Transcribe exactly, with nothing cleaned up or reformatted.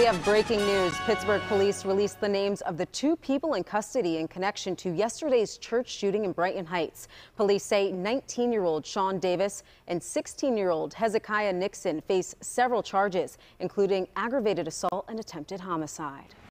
have breaking news. Pittsburgh police released the names of the two people in custody in connection to yesterday's church shooting in Brighton Heights. Police say nineteen-year-old Shawn Davis and sixteen-year-old Hezekiah Nixon face several charges, including aggravated assault and attempted homicide.